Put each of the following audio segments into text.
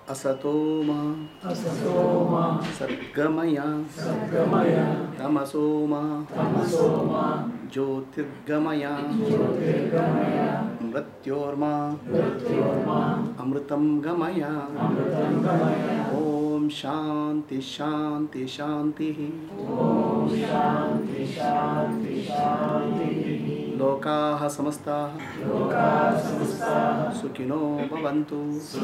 Asatoma Satgamaya Tamasoma Jyotirgamaya Mrityorma Amritam Gamaya Om Shanti Shanti Shanti Lokaha Samastaha Sukhino Bhavantu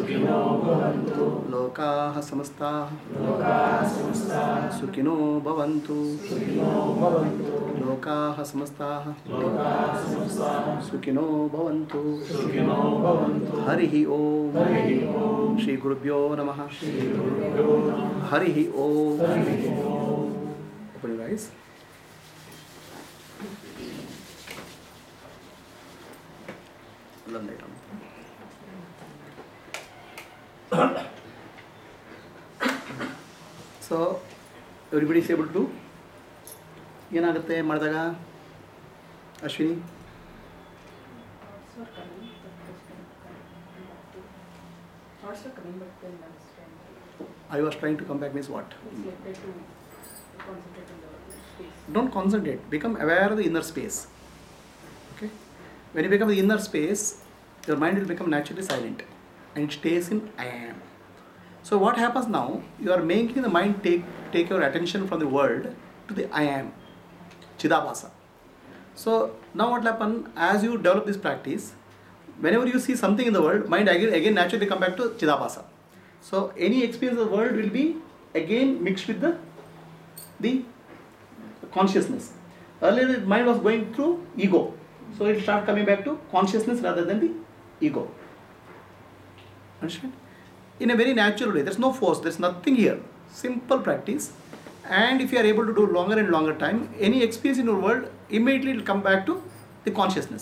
Lokaha Samastaha Sukhino Bhavantu Lokaha Samastaha Sukhino Bhavantu Harihi Om Shri Gurubhyo Namaha Harihi Om. Open your eyes. So, everybody is able to do? ಏನಾಗುತ್ತೆ ಮಾಡಿದಾಗ Ashwini? I was trying to come back means what? Don't concentrate. Become aware of the inner space. Okay? When you become the inner space, your mind will become naturally silent and it stays in I am. So what happens now? You are making the mind take your attention from the world to the I am, Chidabhasa. So now what will happen? As you develop this practice, whenever you see something in the world, mind again naturally come back to Chidabhasa. So any experience of the world will be again mixed with the consciousness. Earlier the mind was going through ego. So it will start coming back to consciousness rather than the ego. Understand? In a very natural way. There's no force. There's nothing here. Simple practice. And if you are able to do longer and longer time, any experience in your world, immediately it will come back to the consciousness.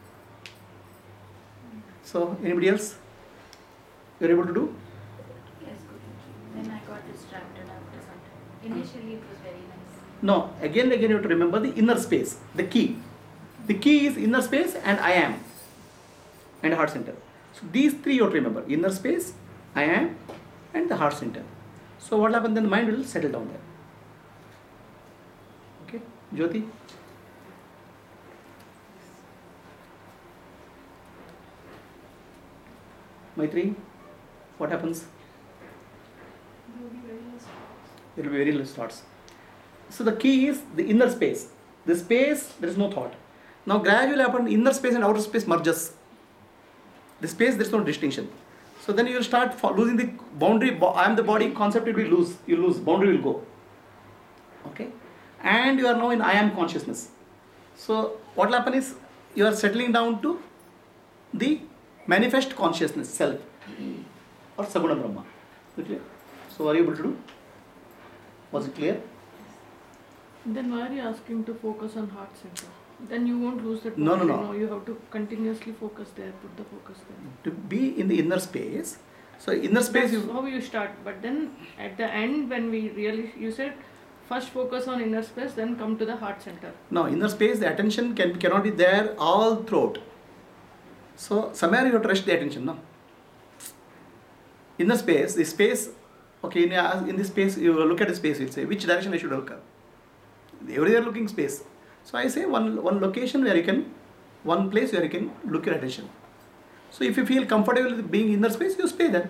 So, anybody else? You are able to do? Yes, good. Then I got distracted after some time. Initially it was very nice. No. Again you have to remember the inner space. The key. The key is inner space and I am. And heart center. So, these three you have to remember. Inner space, I am, and the heart center. So, what will happen? Then the mind will settle down there. Okay? Jyoti? Maitri? What happens? There will be very less thoughts. There will be very less thoughts. So, the key is the inner space. The space, there is no thought. Now, gradually happen, inner space and outer space merges. The space, there is no distinction. So then you will start losing the boundary. I am the body concept will be loose. You lose. Boundary will go. Okay? And you are now in I am consciousness. So what will happen is you are settling down to the manifest consciousness, self. Or Saguna Brahma. Is it clear? So are you able to do? Was it clear? Then why are you asking to focus on heart center? Then you won't lose that. No. You have to continuously focus there, put the focus there. To be in the inner space. So inner space That's how you start. But then at the end, when we really, you said first focus on inner space, then come to the heart center. No, inner space, the attention cannot be there all throughout. So somewhere you have to rest the attention, no? Inner space, the space, okay, in this space, you look at the space, you say, which direction I should look at? Everywhere looking space. So I say one location where you can, one place where you can look your attention. So if you feel comfortable with being inner space, you stay there.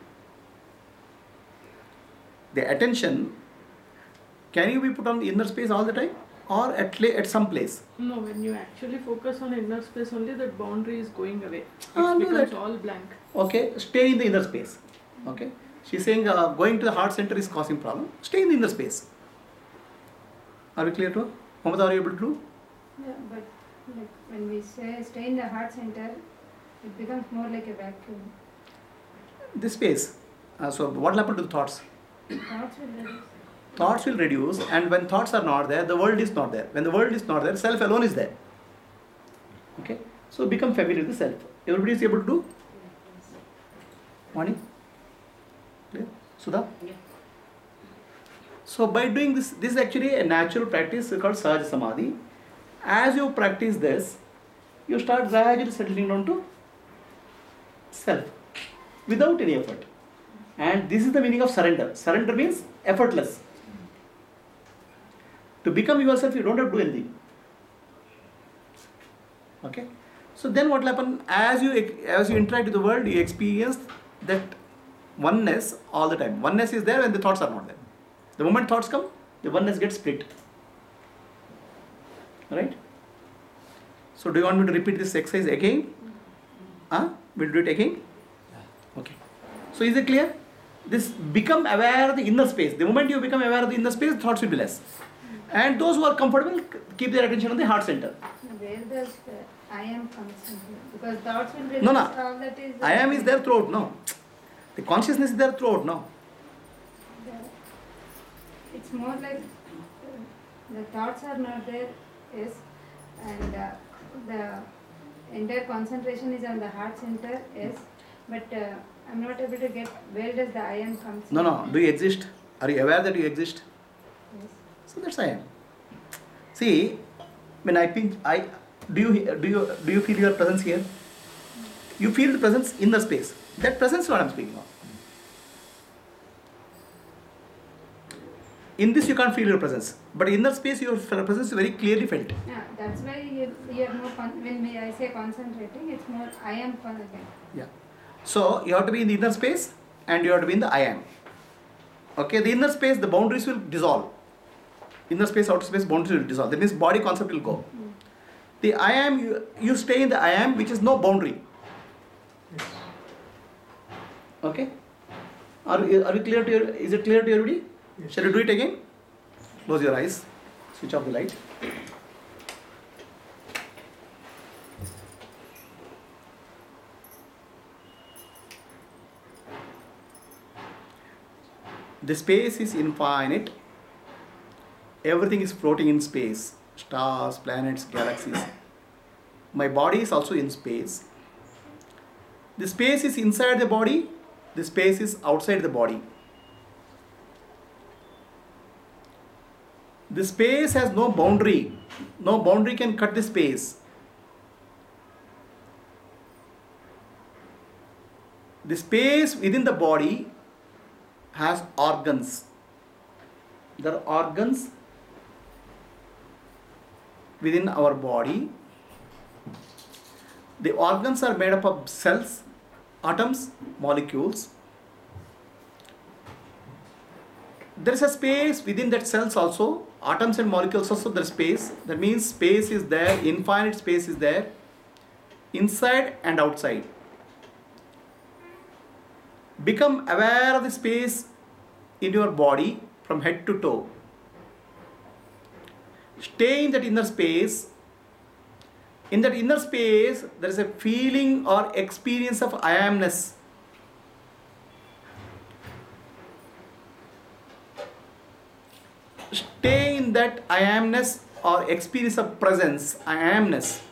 The attention, can you be put on the inner space all the time or at some place? No, when you actually focus on inner space only, that boundary is going away. It do becomes that. all blank. Okay, stay in the inner space. Okay, she's saying going to the heart center is causing problem. Stay in the inner space. Are we clear to? Mamata, are you able to do? Yeah, but like when we say stay in the heart center, it becomes more like a vacuum. The space. So what will happen to the thoughts? Thoughts will reduce. Thoughts will reduce, and when thoughts are not there, the world is not there. When the world is not there, self alone is there. Okay? So become familiar with the self. Everybody is able to do? Mani? Clear? Sudha? Yeah. So by doing this is actually a natural practice called Sahaja Samadhi. As you practice this, you start gradually settling down to self without any effort. And this is the meaning of surrender. Surrender means effortless. To become yourself, you don't have to do anything. Okay? So then what will happen? As you interact with the world, you experience that oneness all the time. Oneness is there when the thoughts are not there. The moment thoughts come, the oneness gets split. Right? So do you want me to repeat this exercise again? We'll do it again? Okay. So is it clear? This become aware of the inner space. The moment you become aware of the inner space, thoughts will be less. And those who are comfortable keep their attention on the heart center. Where does I am comes in here? Because thoughts will be No. all that is. I am is there throughout, no. The consciousness is there throughout, no. It's more like the thoughts are not there, yes, and the entire concentration is on the heart center, yes, but I'm not able to get where does the I am comes in. No. Do you exist? Are you aware that you exist? Yes. So that's I am. See, when I pinch, do you feel your presence here? You feel the presence in the space. That presence is what I'm speaking of. In this you can't feel your presence, but in the space your presence is very clearly felt. Yeah, that's why you're more when I say concentrating, it's more I am again. Yeah. So you have to be in the inner space and you have to be in the I am. Okay, the inner space, the boundaries will dissolve. Inner space, outer space, boundaries will dissolve. That means body concept will go. The I am, you stay in the I am, which is no boundary. Okay? Are we clear to your, is it clear to everybody? Yes. Shall we do it again? Close your eyes. Switch off the light. The space is infinite. Everything is floating in space. Stars, planets, galaxies. My body is also in space. The space is inside the body. The space is outside the body. The space has no boundary. No boundary can cut the space. The space within the body has organs. There are organs within our body. The organs are made up of cells, atoms, molecules. There is a space within that cells also, atoms and molecules also there is space. That means space is there, infinite space is there, inside and outside. Become aware of the space in your body from head to toe. Stay in that inner space. In that inner space, there is a feeling or experience of I amness. Stay in that I amness or experience of presence, I amness.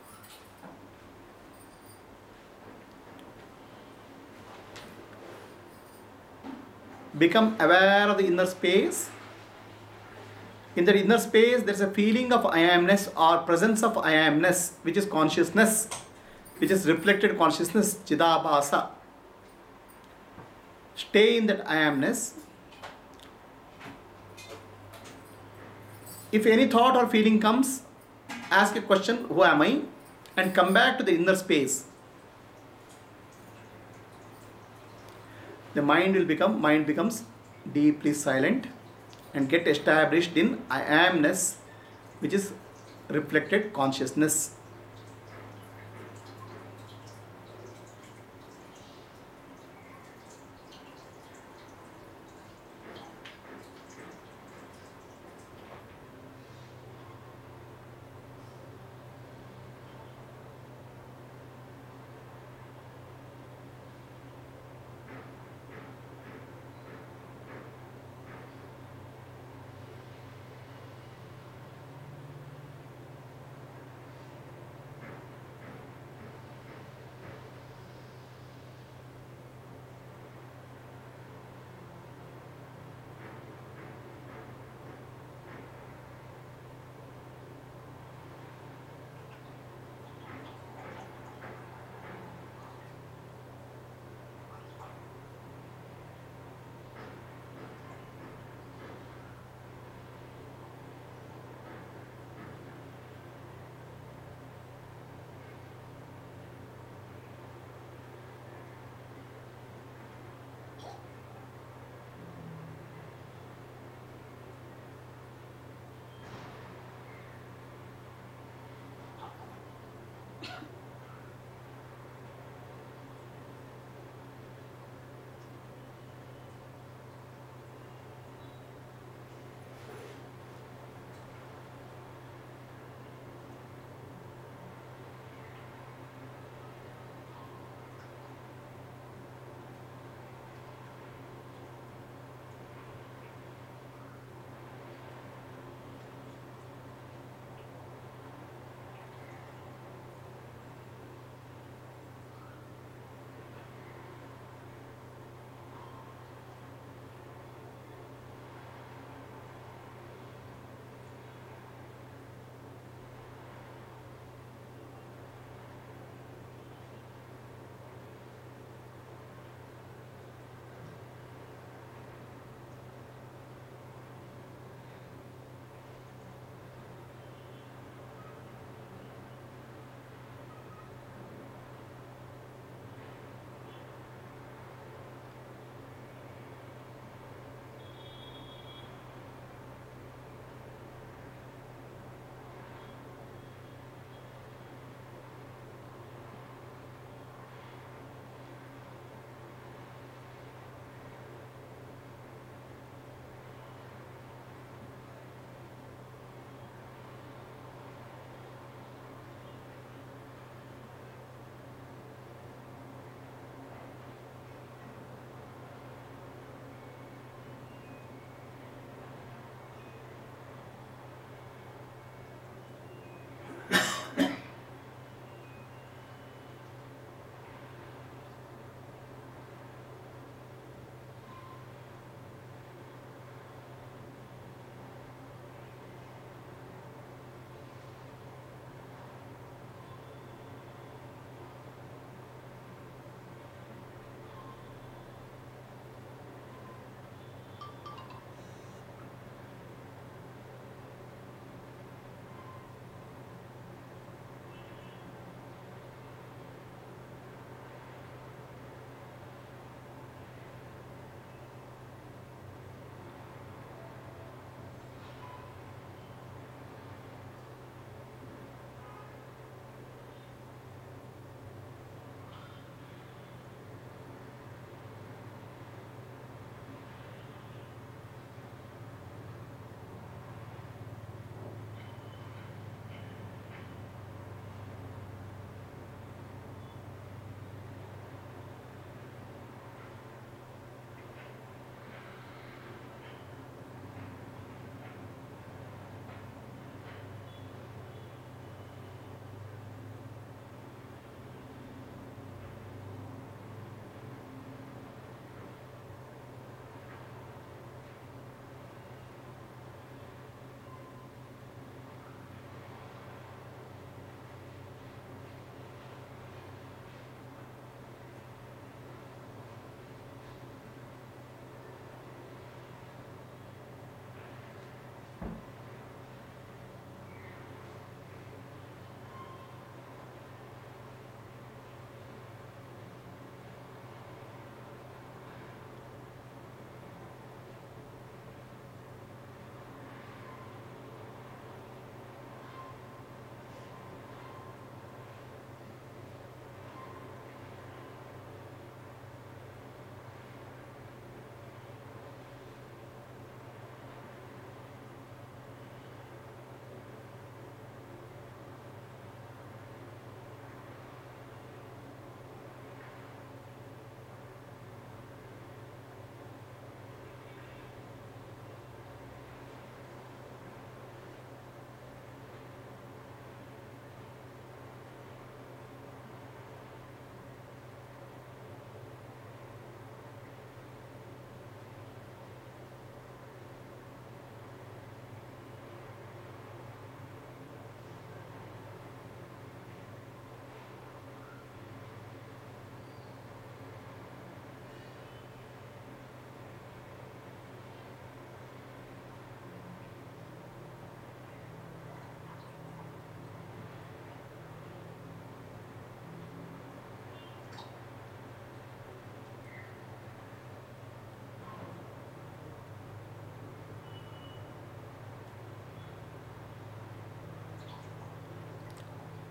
Become aware of the inner space. In that inner space, there is a feeling of I amness or presence of I amness, which is consciousness, which is reflected consciousness, Chidabhasa. Stay in that I amness. If any thought or feeling comes, ask a question, who am I? And come back to the inner space. The mind becomes deeply silent and get established in I amness, which is reflected consciousness.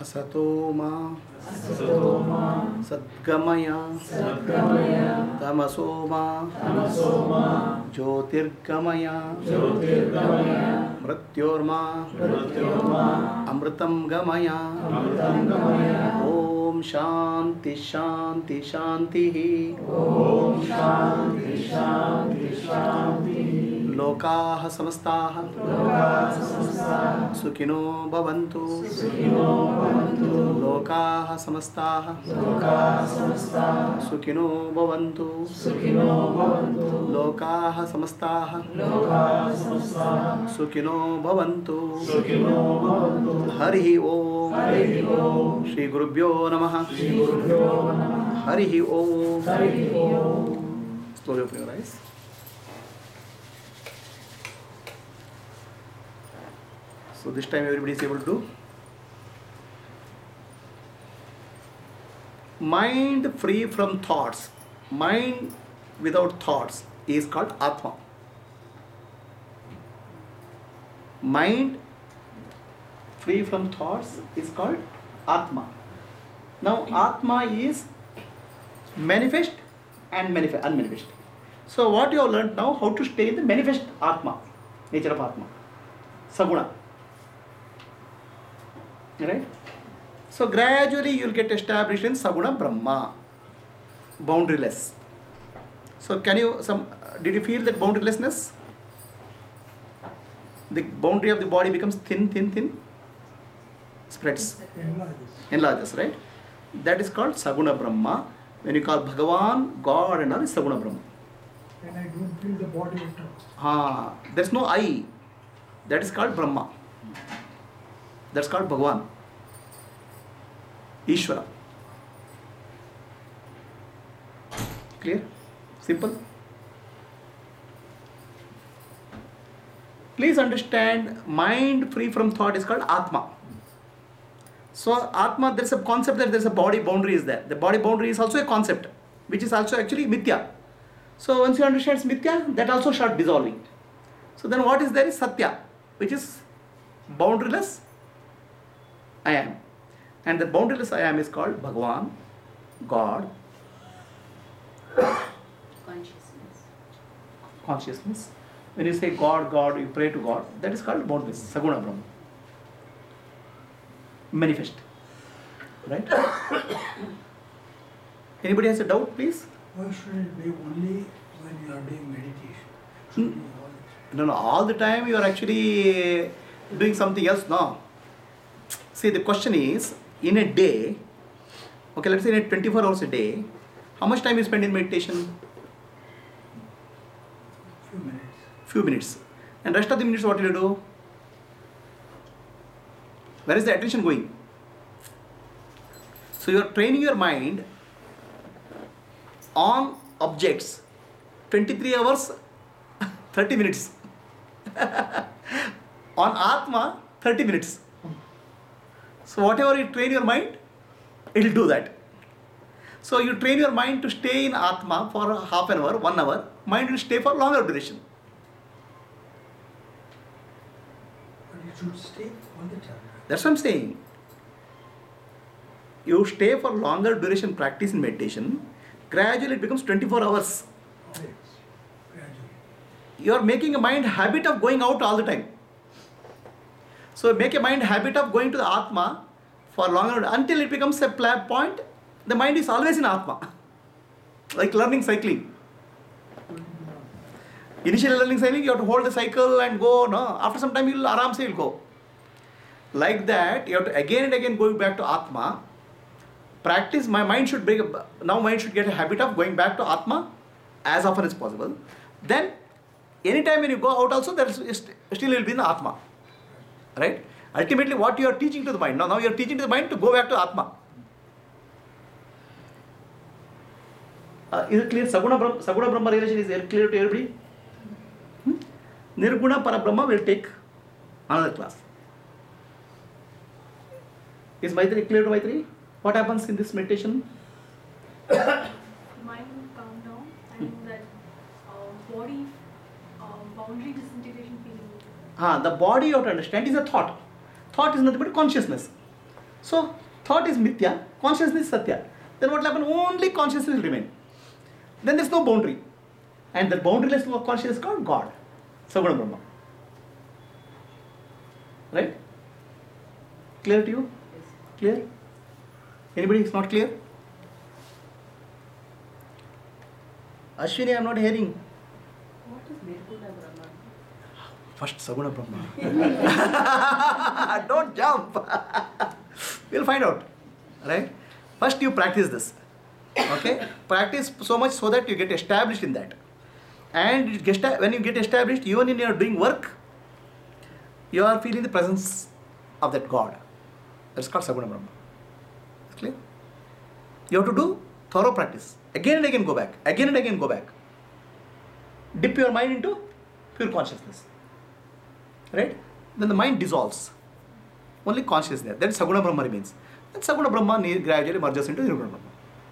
Asato ma Sadgamaya Tamaso ma Jyotirgamaya Mrityorma Amritam Gamaya Om Shanti Shanti Shanti Lokaha Samastaha Sukhino Bhavantu Lokaha Samastaha Sukhino Bhavantu Lokaha Samastaha Sukhino Bhavantu Harihi Om Shri Gurubhyo Namaha Harihi Om. Slowly open your eyes. So this time everybody is able to do. Mind free from thoughts, mind without thoughts is called Atma. Mind free from thoughts is called Atma. Now Atma is manifest and unmanifest. So what you have learnt now, how to stay in the manifest Atma, nature of Atma, Saguna. Right? So gradually you will get established in Saguna Brahma, boundaryless. So did you feel that boundarylessness? The boundary of the body becomes thin, spreads, enlarges, right? That is called Saguna Brahma. When you call Bhagavan, God and all is Saguna Brahma. And I don't feel the body at all. There's no I. That is called Brahma. That's called Bhagavan. Ishvara. Clear? Simple? Please understand, mind free from thought is called Atma. So Atma, there is a concept that there is a body boundary is there. The body boundary is also a concept, which is also actually Mithya. So once you understand it's Mithya, that also start dissolving. So then what is there is Satya, which is boundaryless I am. And the boundaryless I am is called Bhagavan, God, consciousness. When you say God, you pray to God, that is called boundless, Saguna Brahma. Manifest. Right? Anybody has a doubt, please? Why should it be only when you are doing meditation? Should be all the time? No, all the time you are actually doing something else. No. See, the question is, in a day, okay, let's say in a 24 hours a day, how much time you spend in meditation? Few minutes. Few minutes. And rest of the minutes, what will you do? Where is the attention going? So you are training your mind on objects 23 hours 30 minutes. On Atma 30 minutes. So whatever you train your mind, it will do that. So you train your mind to stay in Atma for half an hour, 1 hour, mind will stay for longer duration. But it should stay all the time. That's what I'm saying. You stay for longer duration practice in meditation, gradually it becomes 24 hours. Always. Gradually. You are making a mind habit of going out all the time. So make a mind habit of going to the Atma for longer until it becomes a point. The mind is always in Atma. Like learning cycling. Initially learning cycling, you have to hold the cycle and go. No, after some time you will aram se go. Like that, you have to again and again go back to Atma. Practice. Mind should get a habit of going back to Atma as often as possible. Then, anytime when you go out also, there is still will be in the Atma. Right? Ultimately, what you are teaching to the mind. Now you are teaching to the mind to go back to Atma. Is it clear? Saguna Brahma relation is clear to everybody? Nirguna Parabrahma will take another class. Is Maitri clear to Maitri? What happens in this meditation? Mind calm down and that body boundary disintegration feeling. The body you have to understand is a thought. Thought is nothing but consciousness. So thought is mithya, consciousness is satya. Then what will happen? Only consciousness will remain. Then there is no boundary. And the boundaryless consciousness is called God. Saguna Brahma. Right? Clear to you? Clear? Anybody is not clear? Ashwini, I am not hearing. What is Nirguna Brahman? First Saguna Brahma. Don't jump. We'll find out. Right? First you practice this. Okay? Practice so much so that you get established in that. And when you get established, even in your doing work, you are feeling the presence of that God. That's called Saguna Brahma. Clear? You have to do thorough practice. Again and again go back. Again and again go back. Dip your mind into pure consciousness. Right? Then the mind dissolves. Only consciousness there. Then Saguna Brahma remains. Then Saguna Brahma gradually merges into Nirguna Brahma.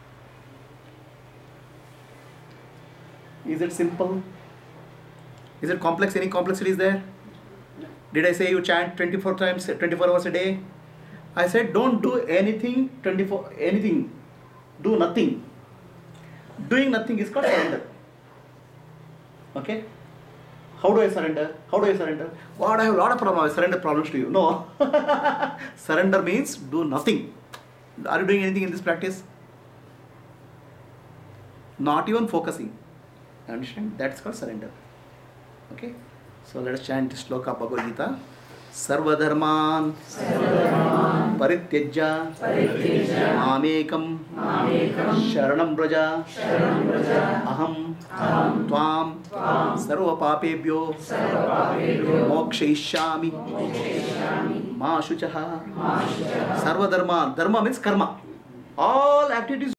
Is it simple? Is it complex? Any complexity is there? Did I say you chant 24 times, 24 hours a day? I said don't do anything, do nothing. Doing nothing is called surrender. Okay? How do I surrender? How do I surrender? God, I have a lot of problems. I surrender problems to you. No. Surrender means do nothing. Are you doing anything in this practice? Not even focusing. Understand? That's called surrender. Okay? So let us chant this sloka of Bhagavad Gita. Sarvadharman Parityajya Mamekam Sharanam Braja Aham Tvam Sarva Papebhyo Mokshayishyami Ma Shuchaha. Sarvadharman. Dharma means karma. All activities